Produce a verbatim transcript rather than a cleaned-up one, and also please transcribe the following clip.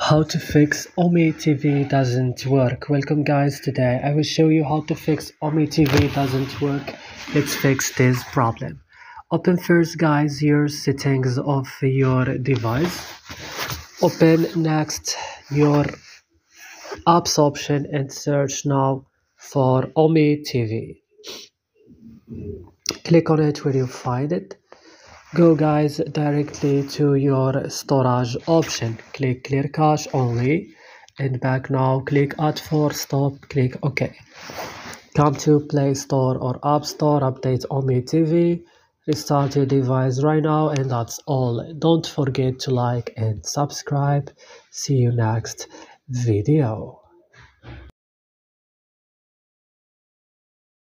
How to fix Omi T V doesn't work. Welcome guys, today I will show you how to fix Omi T V doesn't work. Let's fix this problem. Open first guys your settings of your device. Open next your apps option and search now for Omi T V. Click on it when you find it. Go guys directly to your storage option. Click clear cache only and back now. Click add for stop. Click OK. Come to Play Store or App Store. Update Omi T V. Restart your device right now, and that's all. Don't forget to like and subscribe. See you next video.